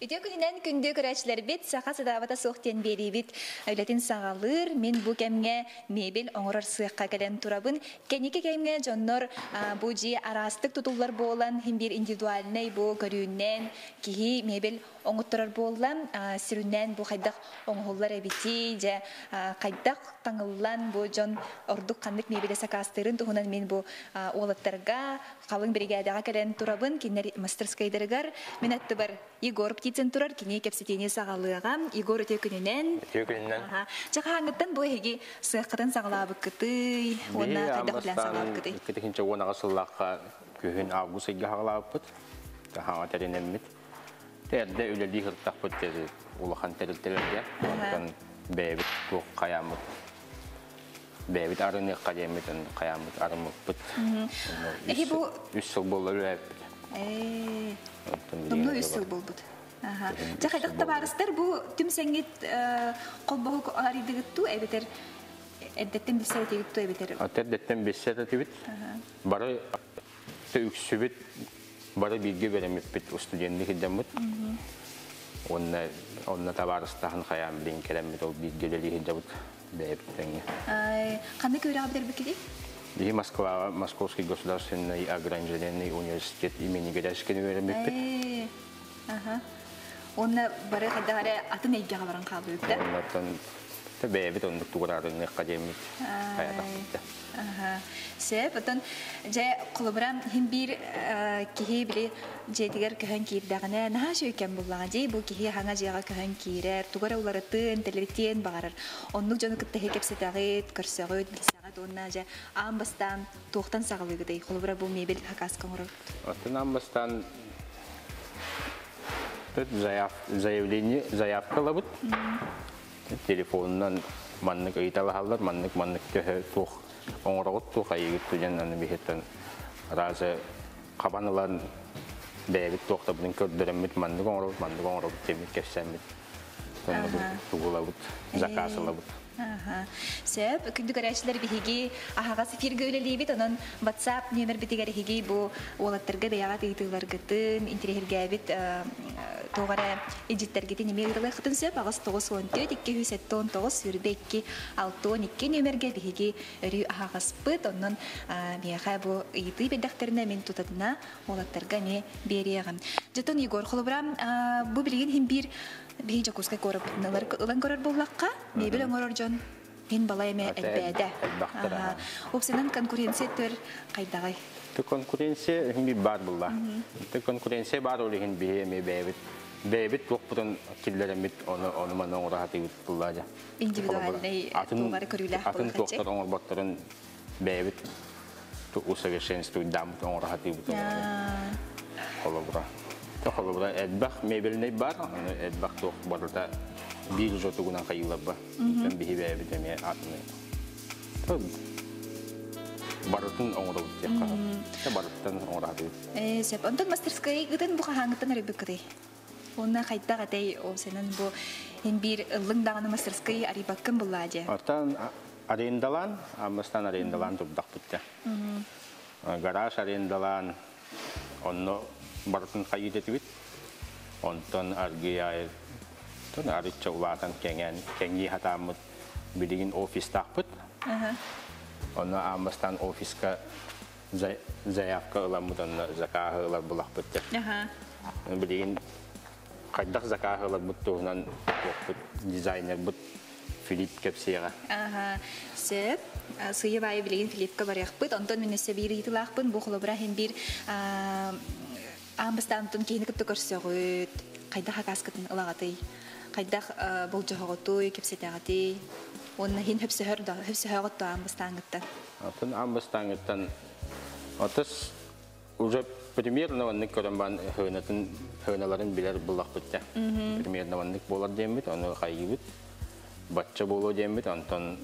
Бите күнінен күнді көрәчілер бет, саха сатаабата соқтен бері бет, өлетін сағалыр, мен бұл кәмге миэбэл оңорор сыахқа кәлен турабын. Кәнеке кәмге жоннор бұл жи арастық тұтулар болан, химбир индивидуальный бұл көрүүнен, кейі миэбэл оңыттырар болан, сирүнен бұл қайдақ оңғолар әбіти, жа қайдақ таңылан бұл жон ордық қандық миэбэлі сақастырын, тұғынан мен бұл олаттарға, қалың бригадаға кәлен турабын, кенер мастерскайдырығар, мен атты бар Егор птицен турар, кене кепсетене сағалыға, Егор өте күнінен. Жақа аңыттан бұл еге сыаққыдан сағалабы күті, оны қайдақ білән сағалабы күті. Кетекінші онаға сыллаққа күйін август айға сағалабы бұд, тағаға тәренеммет. Тәрді өлелі ғырттақ бұд деді, ұлыған тәрілтелерге, одан бәйбіт тұқ қаямыд. Бәйбіт арыны қадемет, қаямыд арымыд бұд. Үш сыл болы өләп бұд. Домно үсіл болбуд. Жақайдақта барыстар, бұл түм сәңет қолбағы аридігітту, әбетер әддеттен бісер әтегітту әбетер? Әддеттен бісер әтегіт. Бары үксі бет, бары білге беремет бет студенті хидден бұд. Онна табарыстағын қаян білін керемет ол білгелері хидде бұд бәйбіттенге. Қандай көрі ғабдер бүкеді? Москва, Московский государственный ограниченный университет имени Горячкина веремек. Онна бары қайдағары атын әйге ғабаран қалды өтті? Оннан бәйбіт онды туғырарын әқадемик қаядақпытты. Сәп, отын жай құлыбырам химбир кеге білі жайдігер көхін кейірдіғіне наға жөйкен болуға жай бұл кеге хаңа жайға көхін кейірер, туғара олары тын, тәліріктен бағарыр. Онның жоны күтті кепсетағыт, көрсеғыт, білсағыт, онна жай амбастан, тоқтан сағылығыдай. Құлыбыра бұл мейбел хақасқан ұрыр. Отын амбастан заявкалы бұд. Телефонынан маннык ыйталы халлар, маннык көхі туқ. Оңорогот тух айгыт туҗан аны бихеттен разы кабанылар бәбит тохта бүген көрдөрөммит мандык оңорог темит кессәмит. Тугулабыт, заказылабыт. Сәп, күнді көрәшілер бігі ағағасы фиргі өлелейбет, оның WhatsApp нөмір бітігер хеге бұл олаттарға бәяға тегітігілер гітін, интерегерге әбет тоғара еджеттерге немер ғылы қытын сөп, ағыз 9-14-2-7-19 сүрді 2-6-12 нөмірге бігі өрі ағағас бұд, оның бәяға бұл үйті бәдіқтеріне мен тұтадына олаттарға не береғім. Жетон Егор, қолыбырам, бұл білген хем бір бейджа кускай көріп ұлан көрір боллаққа, мейбіл оңорор жон, мен бала еме әлбәді. Опсынан конкуренция төр қайдағай? Конкуренция бар бұлла. Конкуренция бар олығын бейеме бәйбіт. Бәйбіт тоқ бұтын келдерімет оны маны оңыра хаты бұлла жа. Индивидуальный тоғары көрілі қылық атын тоқтар оңыр бақтарын бәйбіт усовершенствуй дамыт оңыра хаты бұтын. Қолы бұра. Холобра эдбах мебелний бар, эдбах тох барда бир жотугунан кайылаба. Тен бихибе битеме атны. Барытын оңороб текка. Барыттан оңорады. Сеп, онтон мастерская гытын бу хаңыттан ребекди. Онна кайта гатей о сенен бу эн бир ылыңдаганы мастерская арибаккын буллади. Артан арендалан, амастан арендалан тупдак битте. Гараж арендалан онно Барытын қайыт етібет, онтон аргияй, арытча улатан кәңгі хатамыд білігін офис тақпыт. Оны амастан офиска заявка ыламыд, оны закағы ылар бұлақ бұтты. Білігін қайдақ закағы ылар бұт тұғынан дизайнер бұт Филипп кепсеға. Сөп, сүйі байы білігін Филиппка баряқ бұт, онтон мінесе бір етілақ бұн, бұқылы бұра хен бір Амбастантын кейіні күтті көрсеғыт, қайдақ ақаскетін ұлағатай, қайдақ бұл жоғығытой, кепсетеғатай, оны хен хөпсі хөғытты амбастаңғыттан. Атын амбастаңғыттан, отыз уже примерно ваннык көрінбан хөйналарын білер бұлақ бұтты. Примерно ваннык болар дембіт, оны қайғыбыт, батча болу дембіт, антон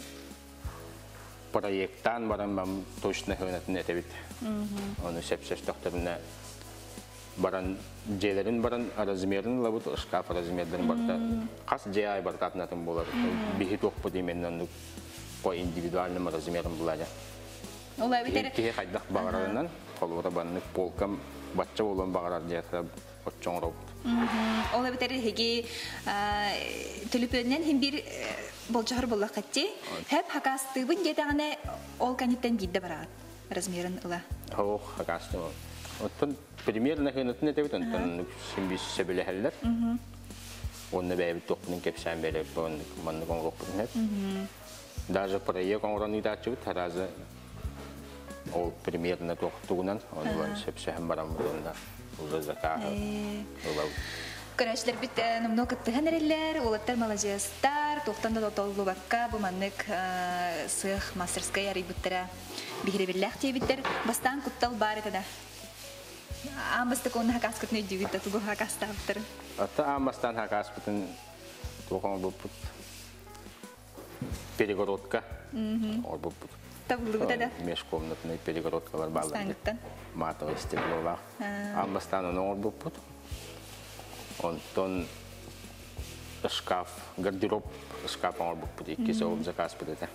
проекттан баран бам точно хөйнатын әтебіт. Оны сәпсәш тоқтарына баран жээлерин баран размерин лабут шкаф размерден барта кас жай бартатнатын болар бихи токпу деменнен по индивидуальным размерам булажа олай битер ке кайдак багарынан колура банны полкам батча болон багарар жата отчоңроп Ол битер хеги төлөпөннен хим бир болжар боллакатти. Хеп хакастыбын жетагына ол каниттен бидде барат. Размерын ыла. Хакасты. Оттон примерно хынытын этебит онтон симбис себелехеллер. Онны бәйбит тоқпының кепсән бәлеп, манны коңғоқ бұтын. Даже проект оңыраны датчыбыт, таразы ол примерно тоқтығынан, онын сепсәхін барам бұтында, ұзы закағы. Көрәшілер біт нұмны күттіған әрелер, олаттар малажиастар, тоқтанда толы баққа, бұл маннык сыах мастерскай әрі бұттыра бігіребелләқ тейбіттер, бастан күттал бар етеді. Амбастық оны хакас күтіне дүйгітті, тұғы хакас тағыптыр. Ата амбастан хакас күтін тоқын бұппыт. Перегородка. Ол бұппыт. Табылығы да? Межкомнатный перегородкалар балыр. Бастан Матовый стеклолақ. Амбастан оны ол бұппыт. Онтон шкаф, гардероб шкаф ол бұппыт. Иккесі ол заказ бұтыды.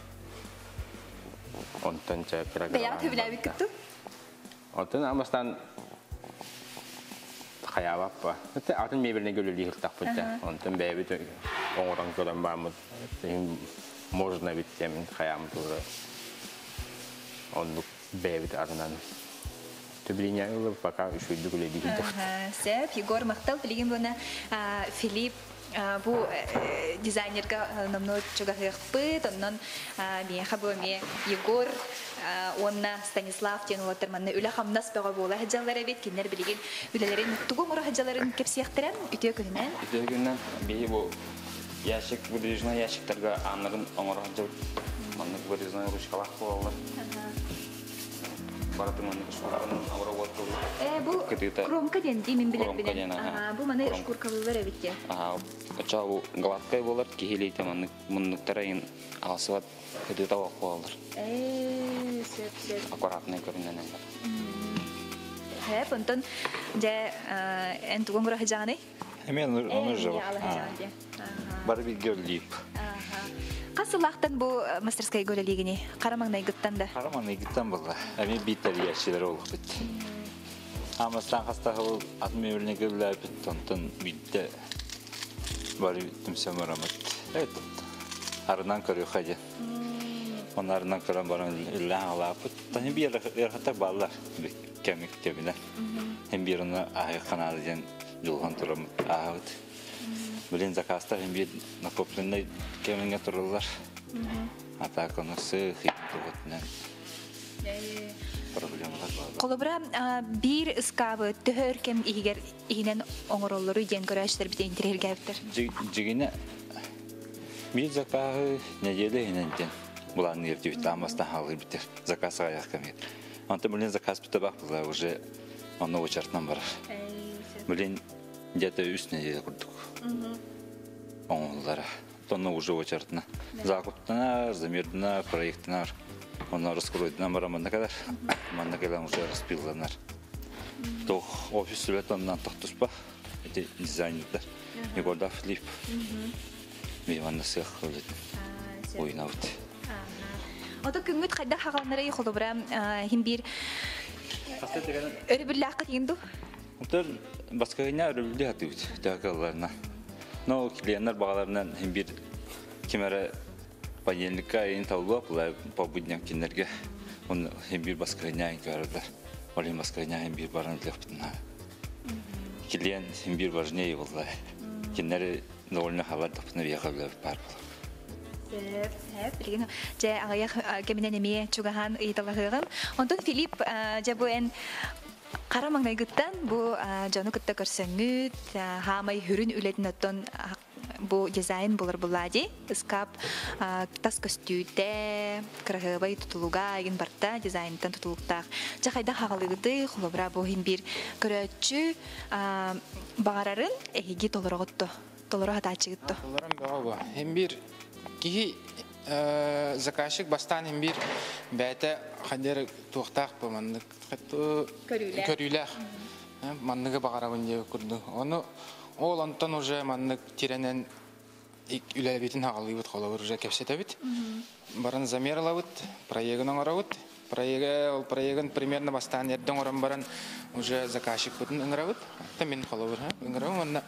Онтон ча пираграмма. Бәяқ төбіләбі күтті? Онтон амбастан хаябаппа. Атын мебеліне көлі лихыртақ бұтты. Онтын бәйбіт оңыран көрін бамыд. Можно бит темін хаямын тұры. Ондық бәйбіт арынан. Төбіліне ұлы пока үшүйді көлі лихыртақ. Сәп, Егор мақтал. Білеген бұны Филипп bu dizaynerga namno çoga hıqpıt, ondan miyaxa bu Егор, onna Станислав тен олатыр манна үлі қамнас бәға бола хәджалары бет, кенлер білеген үлелерін тұғы мұра хәджаларын кепсияқтыран үтеу күнінен? Үтеу күнінен бейі бұл яшек, выдвижной яшектарға анырын оңыр хәджал, манны выдвижной ручкалақ болалар. Баратын манны кышқаларын ауыра олатыр. Бұл кромка денді мен білет білен. Бұл маны үшкуркалылар әбітте. Оча бұл гладкай болар, кехелейте мұннықтарайын алсыват көтеті ауақ болалар. Аккуратный көрінен әңгір. Хэп, онтон жа ән туғын бұра хәжағаны? Мен оны жауы. Бары бір гөрлейіп. Қасылақтан бұл мастерскай гөлелегіне? Қарамаңнай ғыттан да? Қарамаңнай ғыттан болға. Әмен биттер ешелер олық бітті. Амастан қастағы бұл атын мебеліне гөлләп бітті, онтын битті бары біттім сөмірамыд. Арынан көрі қайды. Onun arından kören barın illa alapıt. Tani bir yerhatak bağlar kemik kebine. Hem bir onu ahı kanalı diyen yolhan turam ahıt. Bilen zakastar hem bir nakoplinle kemine tururlar. Hatta konu sığ tuğutnen. Problemler var. Kolubra bir ıskabı töhörkem ihinen oңороллору diyen görüşler bir de intirer geliptir. Cigine bir zakahı necele hinenden. Bulan nerede bitti amasdan halı bitir. Zakası ayak kamiyet. Anta bilen zakas bitti bak bular уже onu uçarttan var. Bilen где-то üst necele kurduk. Onlara. Onu уже uçartına. Zakuptana, zamerdana, proyektana. Onu раскроют baramana kadar. Manna kadar уже распиланар. То офис sület ondan tahtıspa. Эти дизайнерler. Егорда Филипп. Мейванна сыах өлет. Ойнауыт. Ото күнгөт қайда хағаланары қолыбыра хим бір өрі бірлі ақы тегінду? Отыр басқағына өрі бірлі атыуыт тәғаларына. Но клиенттер бағаларынан хим бір кемәрі панелікка айын таулуа бұлай побудняк кенлерге оны хим бір басқағына айын көрілдер. Олен басқағына хим бір барын үлек бұтына. Клиент хим бір важнее бұлай. Кенлері довольно хабар тапына бияқылы бар бұл. Bilgin je agaya keminen emi çugahan itaлагыгым. Ondan Филипп je bu en qaramangay gıttan bu jonu kıtta körsöngüt hamay hürün ületin otton bu dizayn bulur buladi. Iskap tas köstüte kırıgıbay tutuluga egin barta dizayntan tutulukta. Je qayda hagalıgıdı xulobra bu him bir köröçü bağararın ehigi tolorogotto. Toloro hatachıgıtto. Toloram bağlı. Hem bir ki заказчик бастан hem bir bete hader tuğtak bu manlık körüler manlığı bağırabın diye kurdu. Onu oğlantan уже manlık tirenen ülebitin hağalıyıt kolabır уже kepsetebit. Barın zamerlavıt, proyeğin oңорабыт. проегын примерно бастан ерден оран баран уже заказчик бүтін ыңыравыт. Это мен қолауыр. Ыңыравым, онна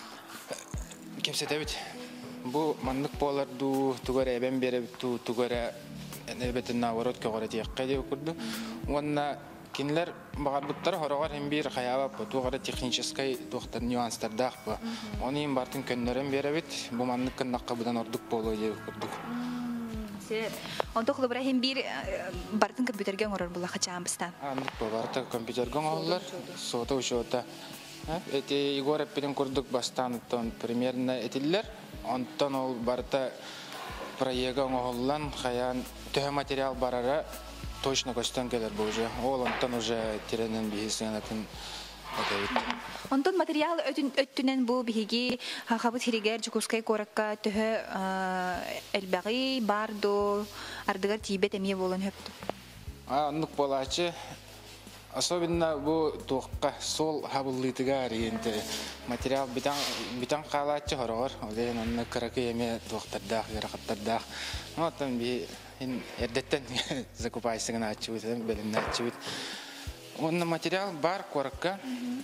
кепсетебет. Бұл мандық боларду, тугара әбен беріп, тугара әбетін наворот көғара тияққа деп көрді. Онна кинлер бағар бұттар хорағар хембир қаябап, туғара технической туқтар нюанстардақ ба. Оны ең бартын көнлерін беребет, бұл мандық кыннаққа бұдан ордық болу деп көрдік. Онтох лыбрахим бир бартын компьютерге оңорор була хачамбыстан. Барта компьютерге оңоллар, сота учета. Эти Егор эппеден курдук бастан примерно этиллер. Онтон ол барта проега оңоллан хаян төһө материал барара точно көстөн келер бу уже. Ол онтон уже теренен бихисен атын. Онтон материал өттүнен бу биһиги хабыт хиригер жукускай коракка төһө элбаги бардо ардыгар тибет эмие болон хөптү. Аннык болачы. Особенно бу туққа сол хабыллытыга ренте материал битан калачы хорор. Олен анны краке эме туқтардах, ярахаттардах. Отан би эрдеттен закупайсыгын ачыбыт, белимне ачыбыт. Онна материал бар коракка.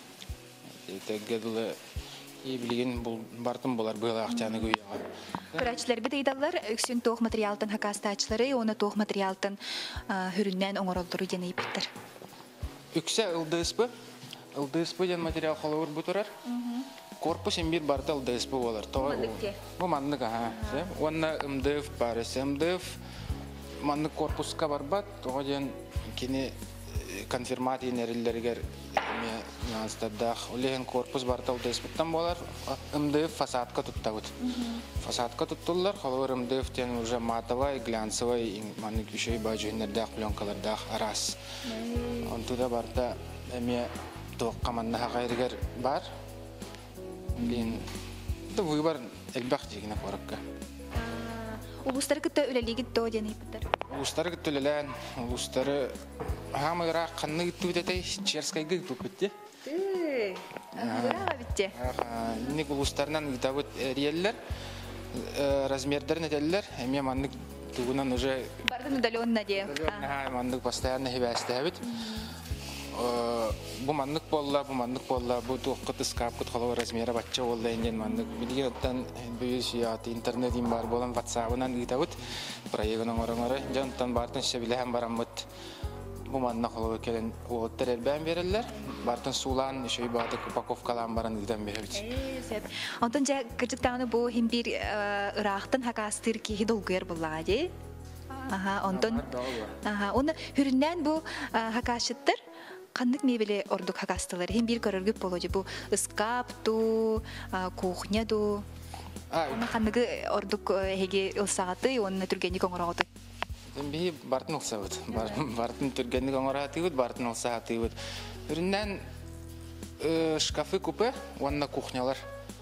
Тегедулы билген бул бартын болар быйла акчаны күйөгө. Көрәчләр бит ыйдаллар үксүн тоох материалтын хакастачлары, оны тоох материалтын хүрүннән оңоролдуру дене иптер. Үксә ылдыспы ден материал холовыр бутурар. Корпус эмбир барта ылдыспы болар. Бу мандык Онна ымдыв бар, ымдыв мандык корпуска барбат, тога ден кини конфирмация нериллергер нюанстардах. Олеген корпус барта ылдыспыттан болар. МДФ фасадка туттабыт. Фасадка туттулар, холовыр МДФ тен уже матовый, глянцевый, мандык еще и бажуинердах, пленкалардах арас. Он туда барта эме тоққа маннаха қайрыгер бар. Лин выбор элбах дегіне қоракка. Улустары кытта үлелигит то дене иптер. Улустары кытта үлелен, улустары хамыра қанны кытту бітетей черскай гыг бітті. Гыра битте. Ник улустарынан гытабыт риеллер, размердерін этеллер, эме мандык тугунан уже бардын удалённа де. Мандык постоянно хебәстәбит. Бу мандык болла, бу туққы тыскапкыт холо размера батча болла инген мандык. Билгенаттан бүйүс яты интернетин бар болан WhatsApp-ынан гытабыт. Проегінің оңоры, жантан бартын шебилеһен бараммыт. Бу мандык холо келен оттер элбән береллер. Бартын сулан, шөй батык упаковкалан баран гыдан беребит. Онтон жа кыржыктаны бу химбир ырахтын хакастыр ки долгер булла де. Онтон оны хүрүннән бу хакашыттыр. Кандык мебели ордук хакастылар. Хим бир көрөргүп болоду бу ыскапту, кухняду. Оны кандыгы ордук хеге ылсагаты, оны түргенник оңороготы. Би бартын ылсабыт. Бартын түргенник оңороготы, бартын ылсагаты. Үрүннән шкафы купе, онна кухнялар.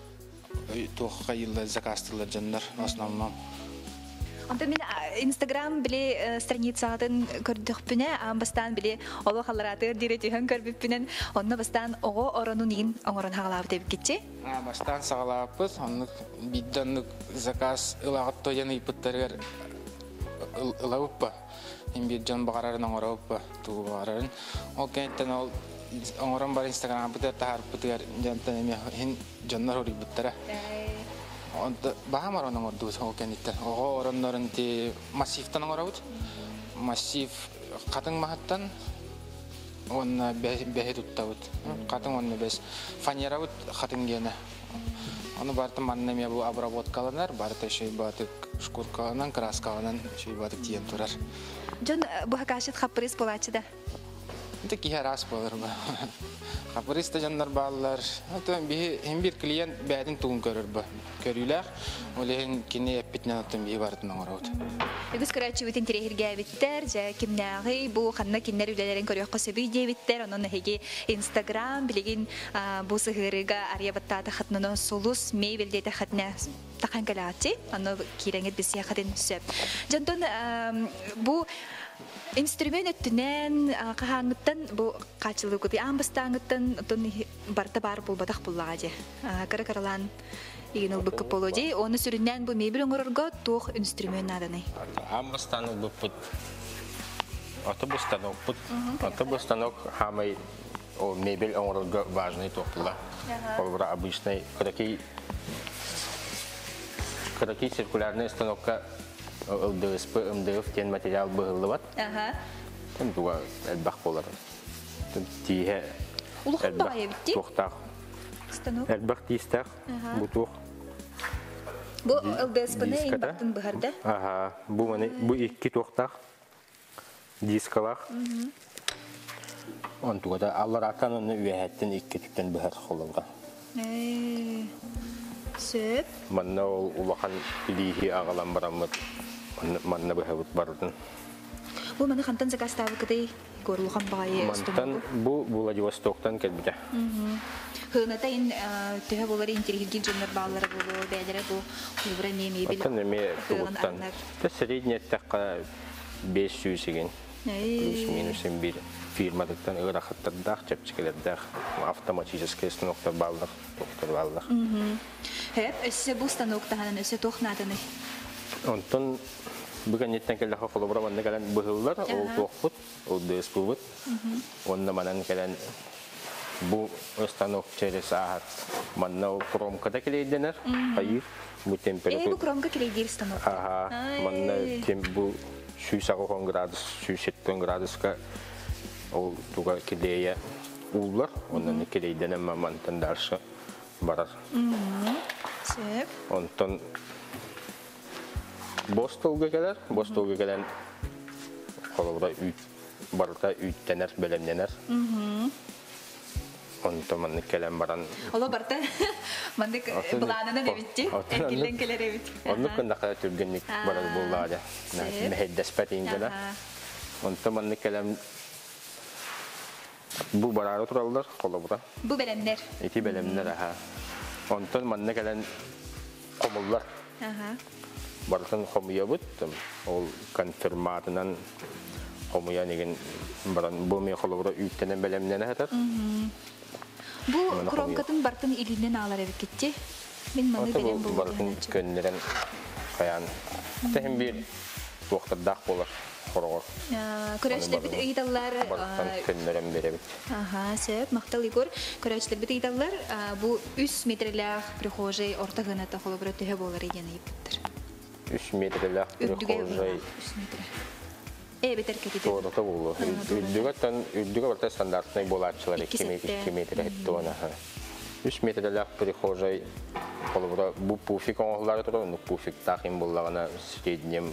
Тоққа йылда закастылар жандар основном. Онда мен Инстаграм биле страницаатын көрдүкпүнө, амбастан биле оло халаратыр диретиһен көрбүппүнөн, онна бастан ого оронун ин оңорон хагалап деп кетчи. Бастан сагалаппыз, онны бидданны заказ ылагат тояны ипыттаргар ылабыппа. Эми жан багарарын оңороппа, туу багарын. Ол кенттен ол оңорон бар Инстаграм бытар таарпытыр жантан эми хин жаннар урибыттара. Онда баамар онон ордуу сокениттер. Ого ороннорун ти массивтан оңорабыт. Массив катын махаттан онна бехе туттабыт. Катын онна бес фанерабыт катын гене. Оны бартын маннеме бу обработкаланар, барта шей батык шкуркаланан, краскаланан шей батык тиен турар. Жон бу хакашыт хапырыс болачыда. Это кихарас болар ба. Хапырыста жандар баллар. Это бир клиент бәдин тугун көрөр ба. Көрүләр. Олен кине эпитнен аттан би бартын оңорот. Эдис көрәчү бүтүн терехирге биттер, же кимнәгы бу ханна киннәр үләләрен көрөк кысыбы дебиттер, анын хеге Инстаграм билеген бу сыгырыга арьябаттата хатнаны солус мебель дете хатна такан калати, аны киреңет бисия хатын сөп. Жантон бу инструмент өттүнен кахаңыттан бу качылыгы ди амбастаңыттан тон барта бар булбатак буллади. Каракаралан игенел бу каполоди, оны сүрүннән бу мебель оңорорго тох инструмент наданы. Амбастаны бу Автобус станок. Автобус станок хамай мебель оңорорга важный топла. Ол обычный краки циркулярный станокка ЛДСП, МДФ тен материал быгылыбат. Тен туга элбах болар. Тие улухан багай битти. Тохтак. Станок. Элбах тистак. Бутух. Бу ЛДСП-не ин бактын быгарда. Бу мане бу икки тохтак. Дискалах. Он тугада алларatan onu üyehetten ikkitикten быгар холовга. Сөп. Манна ол улахан илихи агалан бараммыт. Манна быхабыт бардын. Бу маны хантан закастабы кыдай горлухан багай. Мантан бу Владивостоктан келбите. Хыната ин төһө болар интергил жоннор баалары болу, бәдере бу хубра меми бил. Атын эме тугуттан. Та средний такка 500 деген. Плюс-минус бир фирмадыктан ырахаттардах, чепчикелердах, автоматический станоктар балдыр, доктор балдыр. Хеп, өссе бу станоктан өссе тохнадыны. Онтон бүгін еттен келді қақылы бұра, онна кәлін бұғылдар, ол тоқпыт, ол дөс бұғыт. Онна манан кәлін бұл станок через ағат. Манна ол кромкада келейденер, қайыр. Бұл температура. Бұл кромка келейдер станок. Манна бұл 190 градус, 170 градуска ол туға келейе ұллар. Оннан келейденен мамантан даршы барар. Онтон Бостолга келер, қолыбыра барыта үттенер, бөлемненер. Онто манны келен баран. Ола барта, манны бұланынан әбітті, әкелден келер әбіт. Онны күндаққа түргенлік барады болады. Мәхеддеспәт еңгені. Онто манны келен бұл барары тұралылар, қолыбыра. Бұл бөлемнер. Эти бөлемнер, онто манны келен қомыллар. Барытын хомуя бұттым, ол конфирматынан хомуя неген баран бұлмей қолыбыра үйттенен бәлемнен әтір. Бұл кромкатын бартын илінен алар әбі кетті? Мен маны бәлем бұл. Бартын көннерен қаян. Тәхін бір уақтырдақ болар, қорғыр. Көрәшілер біт ұйдалар... Бартын көннерен беребіт. Сөп, мақтал Игор. Көрәшілер біт ұйдалар, бұл 3 метрлях прихожей ортағыната қолыбыра түйе болар еден үйіптір. 3 метрлях прихожей. Бетер кетеді. Тоғырта болу. Үрдігі барта стандартный болатшылар 2 метр әтті оны. 3 метрлях прихожей қолыбыра бұл пуфик оңғылары тұры, оны пуфик тақин болағына среднем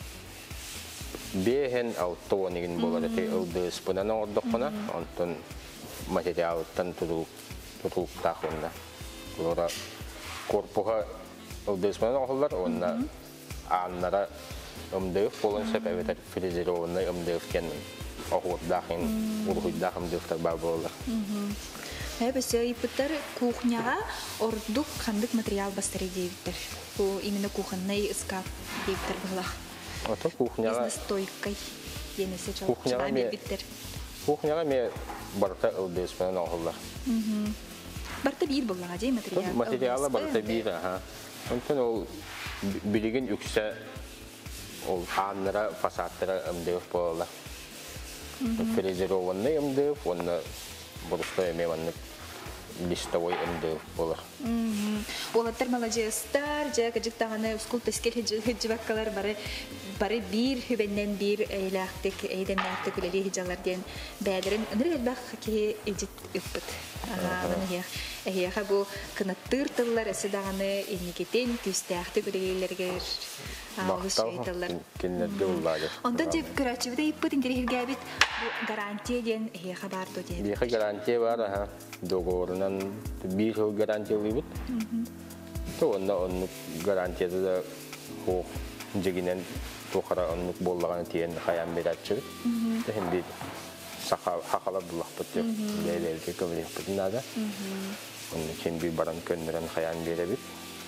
бейхен алтты онығын болар әте ылдыспынан оңырдықпына, онтын материалыттан тұтылып тақынна. Олара корпуға ылдыспынан оңғылар, онына аннара ымдыв болын сөп әветер фрезерованный ымдыв кен оғырдақын, ұрғыдақ ымдывтар бар болар. Бәсі ипыттар кухняға ордық қандық материал бастары дейбіттер. Бұл именно кухонный ысқап дейбіттер бұлақ. Ото кухняға... Бизнес-стойкай енесі чалапшыдан дейбіттер. Кухняға ме барта ылдыспынан оғылар. Барта бір бұлаға дей материал? Материалы барта бір, онтын ол білігін үксе ол аннара фасадтара ымдыв болар. Фрезерованный ымдыв, онны бұрысты әме ванны листовой ымдыв болар. Олаттар малажестар, жа кәжіктағаны ұскул тәскел хеджіваққалар бары бір хүбеннен бір әйләқтік, әйденнәқтік үлелі хеджаларден бәдірін үнір әлбәқ ке едет үппіт. Әйеға бұл кынаттыр тыллар әсідағаны енекетен күстәқтік үлелергер Бақтал кеннерге ұллады. Ондан деп көрәтшівді иппіт интерегерге әбет гарантия ден әйеға барды ден? Бейхі гарантия бар, доғырынан бір жыл гарантия ұлыбыт. Онна оннық гарантияды да қоқ жегінен тоқара оннық боллағаны тиен қаян берәтшівіт. Тәхін бір хақалар бұлақпыт деп, бәйлерге көмірек бұтынады. Онны кен бір баран көннерін қаян берәбіт.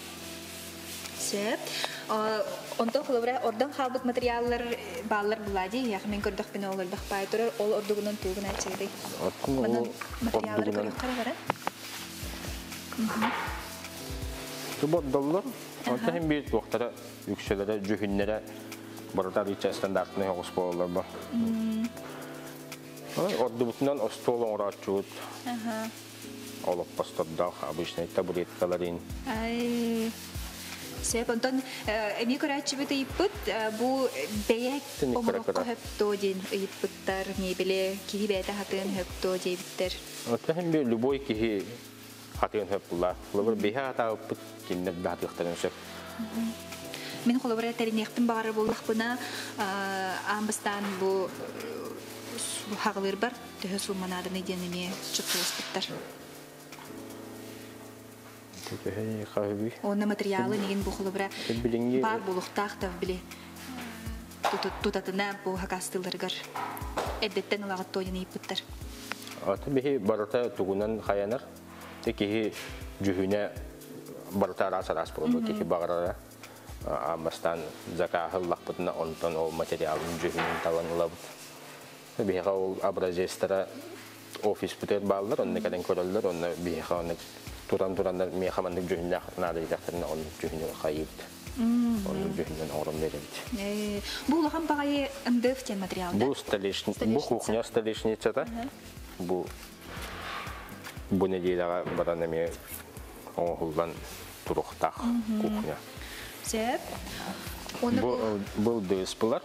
Онтон қылыбыра ордан қалбыт материаллар баллар бұлади, яғы мен көрдіқ бені олырдық бай тұрар, ол ордығынан туғын әтшегді. Мұнын материаллары көрдіқ қара бара? Тұбот доллар, онтан бір тоқтара үкселері, жүхінлері Баратарича стандартный хоғыс болалар ба. Орды бұтынан остол оңырачуыт. Олып бастырдақ, обычный табуреткаларын. Сеп, онтон, эми көрәтші бүті иппыт, бұ бәйек омырыққа хөпту ден иппыттар, мебеле, кихи бәйті хатын хөпту дейбіттер. Отта hem bir любой кихи хатын хөптулар. Лыбыр бәйхе хата өппіт кеннер бәхтіқтарын сөп. Мен қолыбыра тәрінектің бағары болдық бұна, амбыстан бұ хағылыр бар, түхі сулманадыны денеме жұқтылыспыттар. Оны материалы неген бұ қолыбыра бар болуқтақ тав біле тұтатына бұ хақастылырғар. Әдеттен ұлағыт тойыны епіттар. Аты бейі барыта тұғынан қаянар, кехи жүхіне барыта арас-арас болды, кехи бағырара. Амастан закахыл лақпытына онтан ол материалын жүхінен талан ұлабыд. Бейіға ол абразестара офис бүтер балылар, онны кәден көрілдер, онны бейіға оны туран-турандар мейхамандық жүхінен ақынады едақтарына оны жүхінен қайыпты. Оны жүхінен орын беремді. Бұл ұлған бағайы үмдіф тен материалда? Бұл кухня столешницата. Бұл недейдіға баран әме оңғылдан тұрықтақ кухня. Сеп? Бұл дыз бұлар.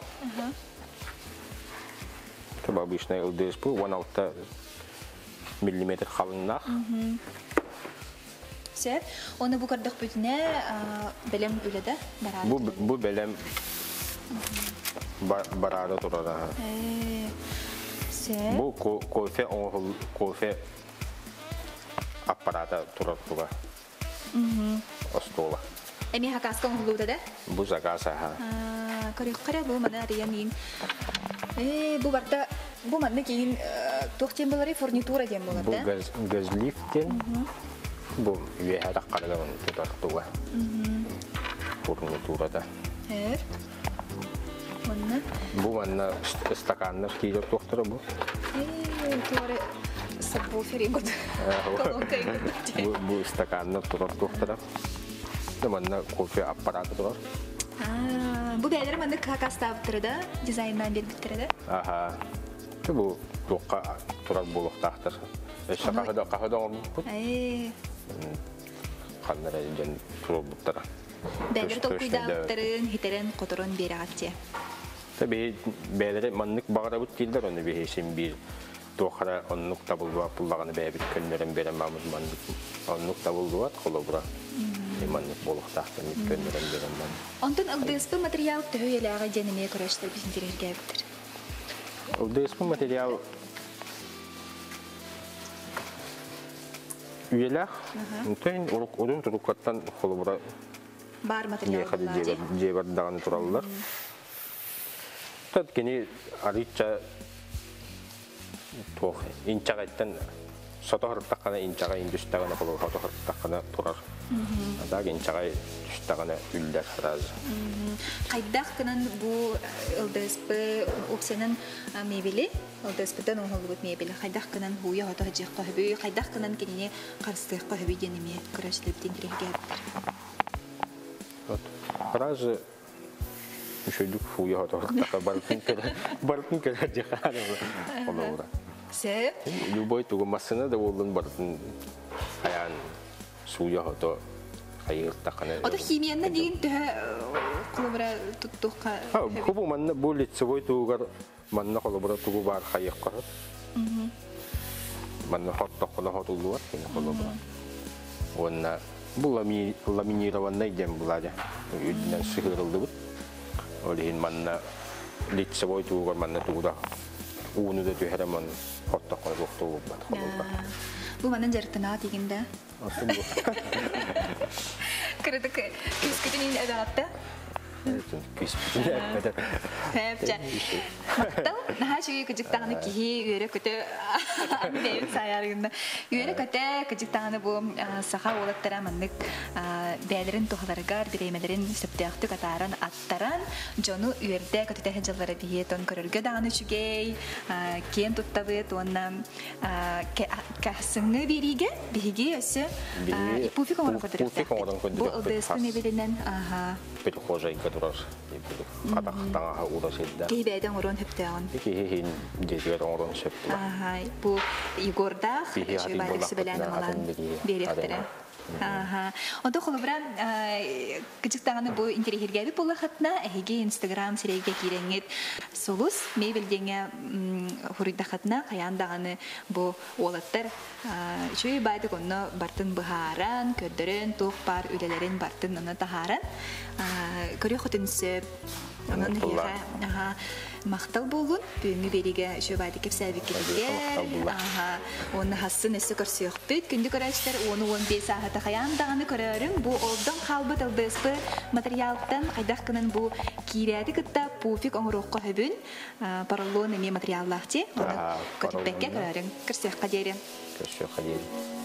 Таба обычный дыз бұл, 16 миллиметр қалыңнақ. Сеп? Оны бұл көрдік бүтіне бәлем үледі барады? Бұл бәлем барады тұрады. Сеп? Бұл кофе аппарата тұрады бұға. Остола. Эми хакаскан хулуда да? Бу закаса ха. Коры бу мана ариян. Бу барта бу манны кийин тохтен болары фурнитура дем болар да? Бу газлифтен. Бу веха таққарган тутартуга. Фурнитура да. Манна? Бу манна стаканнар кийер тохтара бу. Туары сабвуфер игуд. Колонка игуд. Бу стаканнар турар тохтара. Манна кофе аппараты тұрар. Бұл бәлері манны қақастабыттыры да? Дизайннан бербіттірі да? Аха. Бұл тоққа тұрар болуқтақтыр. Қағыда оңыр бұд. Қандар әден тұрар бұттыра. Бәлері тоққыйдағыттырын, хитерін, қотырын бері ағатте? Бәлері маннық бағыра бұд дейділер, оны бейсен бір тоққара оннық табылуа бұллағаны бәбіт көнлерін берем мамыз маннық. Оннық табылуа қолы бұра. Маннық болуқтақтыр, көнлерін берем мамыз. Онтын ылдыспы материал түйеліға денеме көрәштір бізіндерерге әбіттір? Ылдыспы материал үйеліғ, түйін ұрын тұрыққаттан қолы бұра бар материал бұлады? Жебардағаны тұралылар. Тәт кені аритча тоқ, инчағайттан сотоқырттаққана инчаға индүстағана қолы сотоқырттаққана тұрар. Дағы инчағай түстағана үлдер разы. Қайдақ кынан бұл ылдыспы оқсенін мебелі, ылдыспыдан оңғылы бұд мебелі, қайдақ кынан бұйы ғатығы жеққа хөбі, қайдақ кынан кеніне қарыстыққа хөбі денеме көрәшіліптен кереге әбіттір. Разы үшөйдік бұйы ғатығы бартын көрі жеққа Сеп? Любой туғымасына да олын бартын аян суя хото хайыртақаны. Ота химиянна деген түхі қолыбыра тұттуққа? Көбі манна бұл лицевой туғар манна қолыбыра туғы бар хайық қарат. Манна хоттақына хотулу бар кені қолыбыра. Онна бұл ламинированный дем бұлады. Үйдінен сығырылды бұд. Олейін манна лицевой туғар манна туғда уыны да түйәрі манна хоттақына бұқты бұд қолыбыра. Бұл манын жарықтына дегенде? Кірді күскітінен әдалатты? Күскітінен әдалатты. Әпчә. Мақтал, наға шүйі күжіктағыны кейі үйері көті бейін сайарығында. Үйері көті күжіктағыны бұл саха олаттара маннық бәлерін тұғаларығар, біреймелерін сөптіяқты қатаран аттаран, жону үйерді көтітәхін жыллары бейет, он көріргі дағыны шүгей, кен тұттабыт, онна кәсіңі биэриигэ, биэриигэ өсі, пуфик оңырын көдірікті. Бұл ұлдысты мебелінен, перехожий, который атақтаңа урасыда. Кейбәдән урон хөптәгән. Кихин дезгер орон шепті. Ага, бу Егорда, шөбәлек сөбәләне малан беректәре. Ага. Онда холобра кичектаганы бу интерьергәби була хатна, әге Instagram сирәгә кирәңет. Солус мебелдеңә хурыйда хатна каяндаганы бу олаттар шөй байды конно бартын бахаран, көддөрен, тук пар үлеләрен бартын аны тахаран. Көрө хотынсы анан ага мактал болгон бүңү бериге шөбайды кепсәби киргән. Ага. Оны хасын эсе көрсөк бит күндү көрәштер, оны 15 саата каяндаганы көрөрүм. Бу олдон халбы тылдыспы материалдан кайдак кынан бу кирәди кытта пуфик оңорокка хөбүн. Параллон эме материаллахти. Оны көтүпкә көрөрүм. Көрсөк кадери. Көрсөк кадери.